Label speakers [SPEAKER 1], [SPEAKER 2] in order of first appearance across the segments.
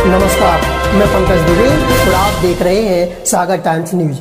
[SPEAKER 1] नमस्कार, मैं पंकज दुबे और आप देख रहे हैं सागर टाइम्स न्यूज।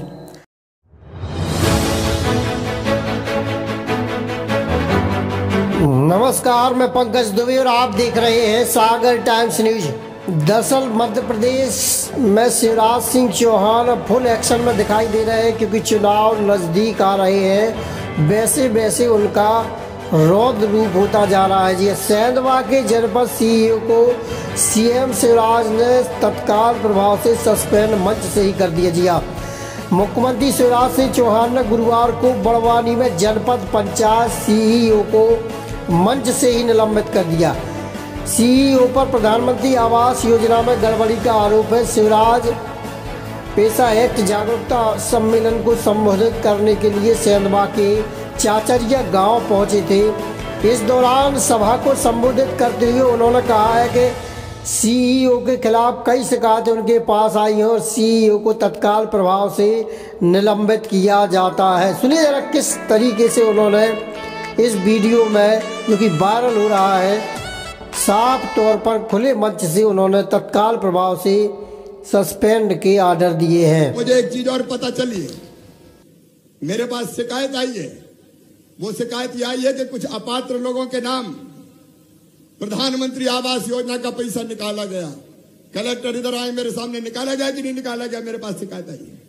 [SPEAKER 1] नमस्कार, मैं पंकज दुबे और आप देख रहे हैं सागर टाइम्स न्यूज। दरअसल मध्य प्रदेश में शिवराज सिंह चौहान फुल एक्शन में दिखाई दे रहे हैं, क्योंकि चुनाव नज़दीक आ रहे हैं। वैसे वैसे उनका रौद्र रूप होता जा रहा है। जी, सेंधवा के जनपद सीईओ को सीएम शिवराज ने तत्काल प्रभाव से सस्पेंड मंच से ही कर दिया। जी, मुख्यमंत्री शिवराज सिंह चौहान ने गुरुवार को बड़वानी में जनपद पंचायत सीईओ को मंच से ही निलंबित कर दिया। सीईओ पर प्रधानमंत्री आवास योजना में गड़बड़ी का आरोप है। शिवराज पेशा एक्ट जागरूकता सम्मेलन को संबोधित करने के लिए सेंधवा के चाचरिया गांव पहुंचे थे। इस दौरान सभा को संबोधित करते हुए उन्होंने कहा है कि सीईओ के खिलाफ कई शिकायतें उनके पास आई हैं और सीईओ को तत्काल प्रभाव से निलंबित किया जाता है। सुनिए जरा किस तरीके से उन्होंने इस वीडियो में, जो कि वायरल हो रहा है, साफ तौर पर खुले मंच से उन्होंने तत्काल प्रभाव से सस्पेंड के आर्डर दिए हैं।
[SPEAKER 2] मुझे एक चीज और पता चली है, मेरे पास शिकायत आई है। वो शिकायत यह आई है कि कुछ अपात्र लोगों के नाम प्रधानमंत्री आवास योजना का पैसा निकाला गया। कलेक्टर इधर आए, मेरे सामने निकाला गया कि नहीं निकाला गया, मेरे पास शिकायत आई है।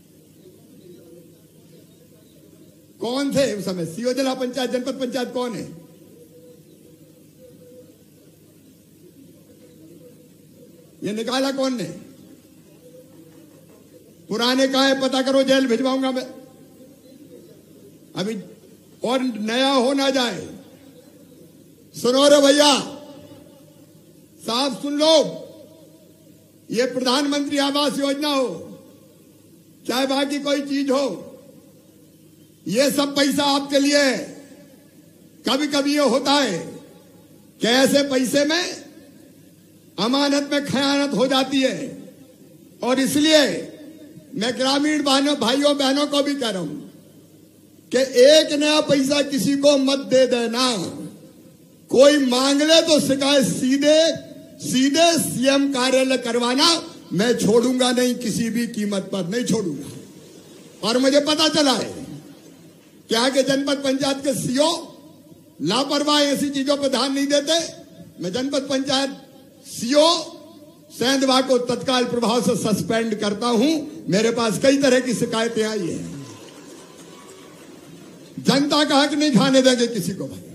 [SPEAKER 2] कौन थे उस समय सीईओ जिला पंचायत, जनपद पंचायत कौन है? ये निकाला कौन ने? पुराने कहा है पता करो, जेल भिजवाऊंगा मैं। अभी और नया हो ना जाए। सुनो रे भैया, साहब सुन लो, ये प्रधानमंत्री आवास योजना हो चाहे बाकी कोई चीज हो, ये सब पैसा आपके लिए है। कभी कभी ये होता है कि ऐसे पैसे में अमानत में खयानत हो जाती है, और इसलिए मैं ग्रामीण भाइयों बहनों को भी कह रहा हूं कि एक नया पैसा किसी को मत दे देना। कोई मांग ले तो शिकायत सीधे सीएम कार्यालय करवाना। मैं छोड़ूंगा नहीं, किसी भी कीमत पर नहीं छोड़ूंगा। और मुझे पता चला है क्या कि जनपद पंचायत के सीईओ लापरवाह ऐसी चीजों पर ध्यान नहीं देते। मैं जनपद पंचायत सीईओ सेंधवा को तत्काल प्रभाव से सस्पेंड करता हूं। मेरे पास कई तरह की शिकायतें आई हैं। जनता का हक नहीं खाने देंगे किसी को।